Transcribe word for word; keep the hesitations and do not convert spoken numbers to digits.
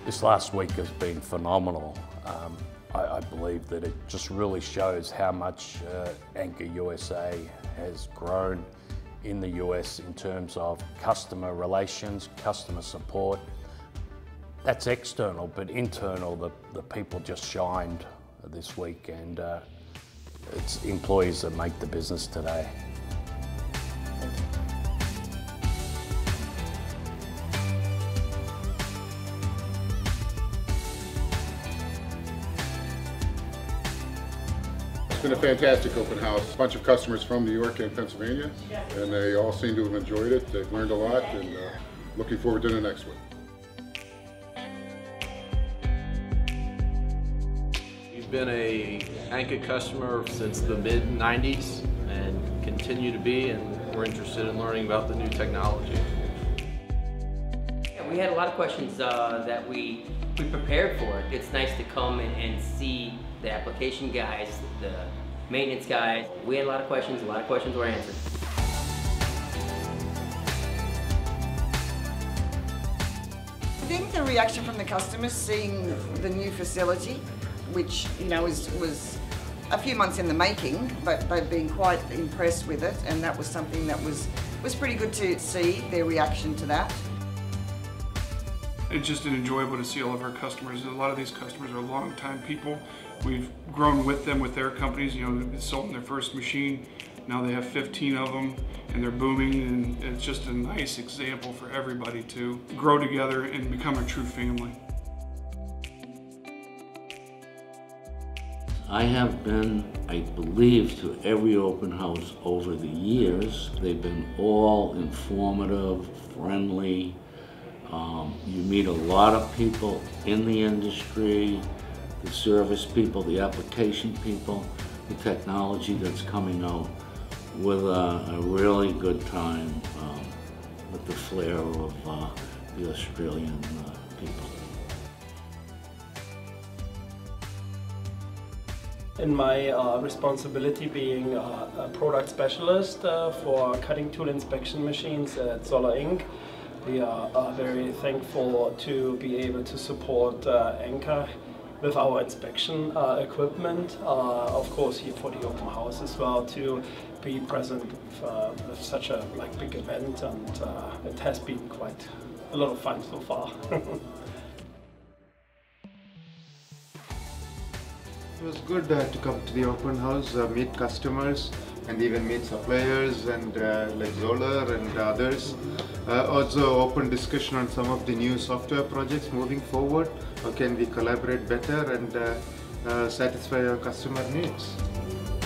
This last week has been phenomenal. Um, I, I believe that it just really shows how much uh, Anker U S A has grown in the U S in terms of customer relations, customer support. That's external, but internal, the, the people just shined this week, and uh, it's employees that make the business today. It's been a fantastic open house. A bunch of customers from New York and Pennsylvania, and they all seem to have enjoyed it. They've learned a lot, and uh, looking forward to the next one. We've been a Anker customer since the mid nineties and continue to be, and we're interested in learning about the new technology. Yeah, we had a lot of questions uh, that we, we prepared for. It's nice to come and, and see the application guys, the maintenance guys. We had a lot of questions, a lot of questions were answered. I think the reaction from the customers seeing the new facility, which you know is, was a few months in the making, but they've been quite impressed with it, and that was something that was, was pretty good to see, their reaction to that. It's just enjoyable to see all of our customers. A lot of these customers are long-time people. We've grown with them with their companies. You know, they sold their first machine. Now they have fifteen of them, and they're booming. And it's just a nice example for everybody to grow together and become a true family. I have been, I believe, to every open house over the years. They've been all informative, friendly. Um, you meet a lot of people in the industry, the service people, the application people, the technology that's coming out, with a, a really good time um, with the flair of uh, the Australian uh, people. In my uh, responsibility being uh, a product specialist uh, for cutting tool inspection machines at Zoller Incorporated, we are uh, very thankful to be able to support uh, Anker with our inspection uh, equipment. Uh, of course, here for the open house as well, to be present with, uh, with such a like big event, and uh, it has been quite a lot of fun so far. It was good uh, to come to the open house, uh, meet customers, and even meet suppliers and uh, like Zoller and others. Uh, also open discussion on some of the new software projects moving forward. How can we collaborate better and uh, uh, satisfy our customer needs?